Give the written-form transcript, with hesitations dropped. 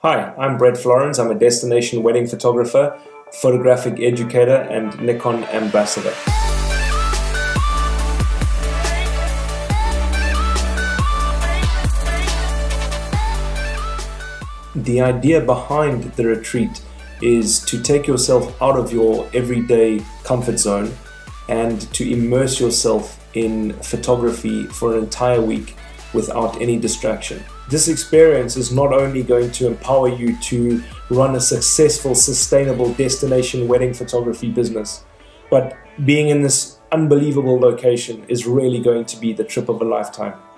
Hi, I'm Brett Florence. I'm a destination wedding photographer, photographic educator, and Nikon ambassador. The idea behind the retreat is to take yourself out of your everyday comfort zone and to immerse yourself in photography for an entire week without any distraction. This experience is not only going to empower you to run a successful, sustainable destination wedding photography business, but being in this unbelievable location is really going to be the trip of a lifetime.